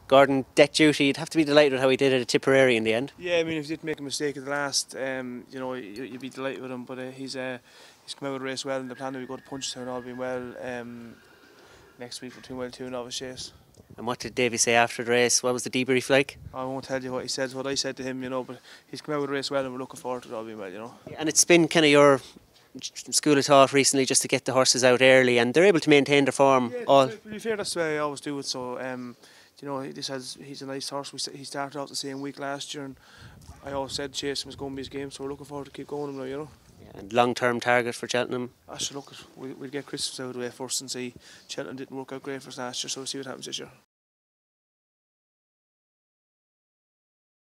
Gordon, debt duty, you'd have to be delighted with how he did it at Tipperary in the end. Yeah, I mean, if he did make a mistake at the last, you'd be delighted with him. But he's come out of the race well, and the plan that we go to Punchestown all being well next week between well 2 and Novice Chase. And what did Davy say after the race? What was the debrief like? I won't tell you what he said, what I said to him, but he's come out of the race well, and we're looking forward to it all being well. And it's been kind of your school of thought recently just to get the horses out early, and they're able to maintain their form. Yeah, to be fair, that's the way I always do it. So, he's a nice horse. He started out the same week last year, and I always said Chase was going to be his game. So we're looking forward to keep going him now. Yeah, and long-term target for Cheltenham. I should look. We'll get Christmas out of the way first and see. Cheltenham didn't work out great for us last year, so we'll see what happens this year.